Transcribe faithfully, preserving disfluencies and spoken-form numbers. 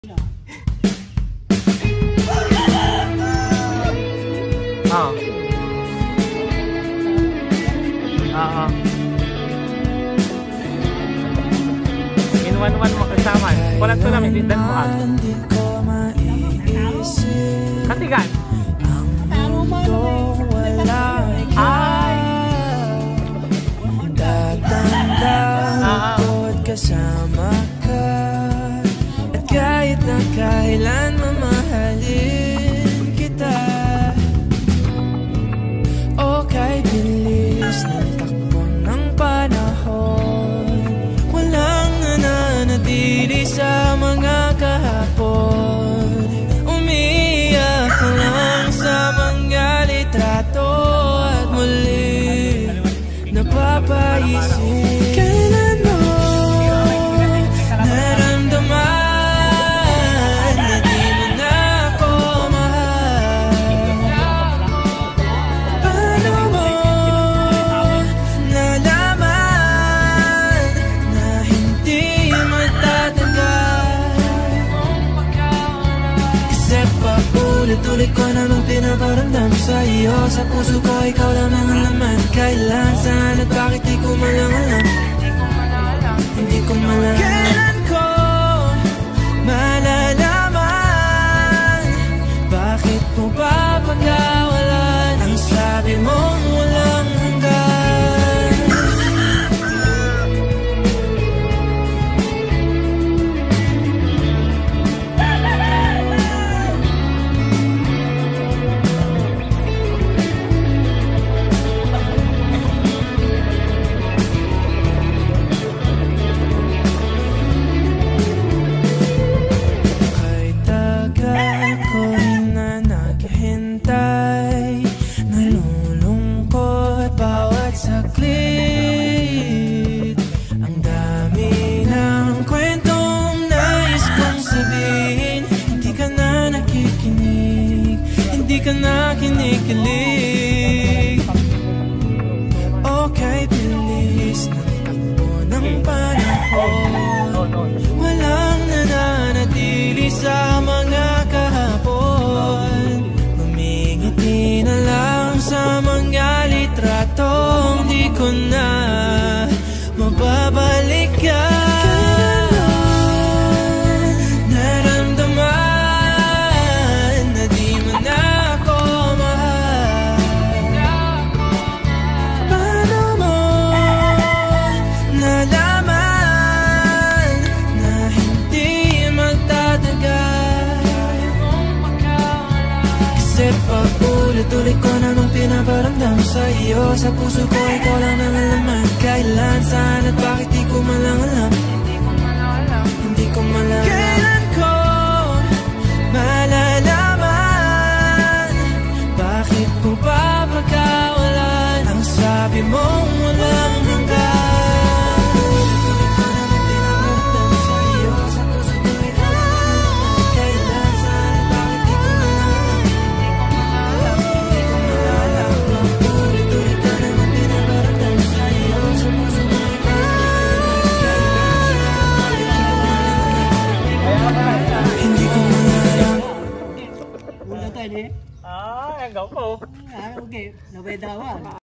Oo. Oo. In one-one mo kasama. Walang to namin, dindan mo ako. Katigan. Ay! Tatandang kasama ka. At kahit na kailan mamahalin kita. O kahit bilis ng takbo ng panahon, walang nananatili sa mga kahapon. Umiiyak ka lang sa mga litrato at muli napapaisip. Kailan mo naramdaman na di mo na ako mahal? Paano mo nalaman na hindi magtatagal? Kasi paulit-ulit ko namang pinaparamdam sa iyo. Sa puso ko ikaw lang ang laman. Kailan, saan at bakit di ko malang alam. Hindi ko malang kailan ko malalaman. Bakit mo ba pagkawalan ang sabi mong walang hanggan? Nalulungkot bawat saglit. Ang dami ng kwentong nais kong sabihin. Hindi ka na nakikinig, hindi ka na kinikilig. Okay, bilis ng takbo ng panahon, walang nananatili sa mga kahapon. Humingiti na lang sa mga litratong di ko na mababalikan. Naramdaman na di mo na ako mahal. Paano mo nalaman na hindi magtatagal? Kasi paulit-ulit ko namang pinaparamdam sa iyo. Sa puso ko ikaw lang ang laman. Kailan, saan at bakit di ko malang alam. Hindi ko malang kailan ko malalaman. Bakit mo ba pagkawalan ang sabi mong walang hanggan? Ah, ang gaw ko. Ah, okay. Nabay dawa.